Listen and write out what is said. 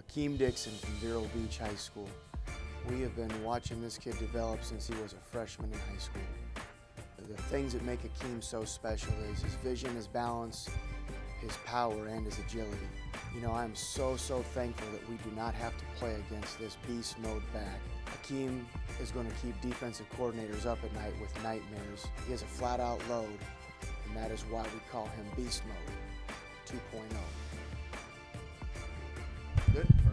Akeem Dixon from Vero Beach High School. We have been watching this kid develop since he was a freshman in high school. The things that make Akeem so special is his vision, his balance, his power, and his agility. You know, I'm so thankful that we do not have to play against this beast mode back. Akeem is going to keep defensive coordinators up at night with nightmares. He has a flat-out load, and that is why we call him Beast Mode 2.0. Good.